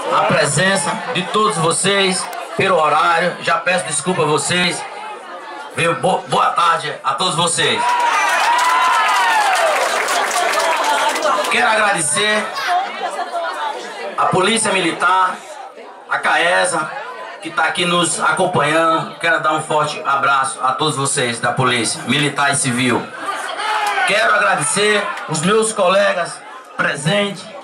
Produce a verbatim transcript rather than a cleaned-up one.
a presença de todos vocês, pelo horário. Já peço desculpa a vocês. Boa tarde a todos vocês. Quero agradecer a Polícia Militar, a CAESA, que está aqui nos acompanhando. Quero dar um forte abraço a todos vocês da Polícia Militar e Civil. Quero agradecer os meus colegas presentes,